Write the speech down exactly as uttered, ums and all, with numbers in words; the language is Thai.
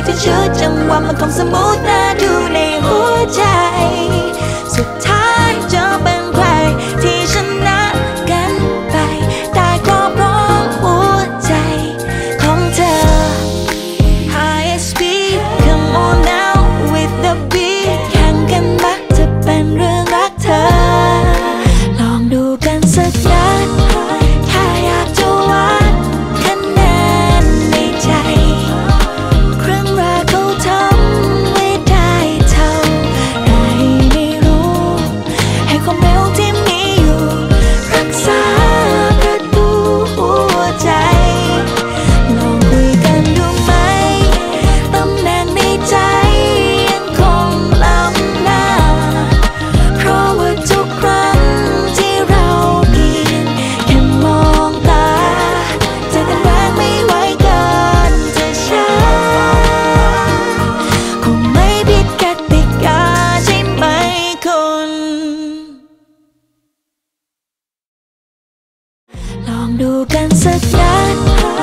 ที่ชื่อจังหวะมันคงสมูทน่าดูในหัวใจสุดท้ายจะเป็นใครที่ชนะกันไปได้ก็เพราะหัวใจของเธอ High speed come on now with the beat แข่งกันมักจะเป็นเรื่องรักเธอลองดูกันสักนัดแค่อยากจะวัดคะแนนในใจครั้งแรกเขาทำไม่ได้เท่าไรไม่รู้ให้ความเร็วที่มีอยู่รักษาประตูหัวใจลองคุยกันดูไหมตำแหน่งในใจยังคงล้ำหน้าเพราะว่าทุกครั้งที่เราเปลี่ยนแค่มองตาใจเต้นแรงไม่ไหวเกินจะช้าคงไม่ผิดกติกาใช่ไหมคุณลองดูกันสักนัด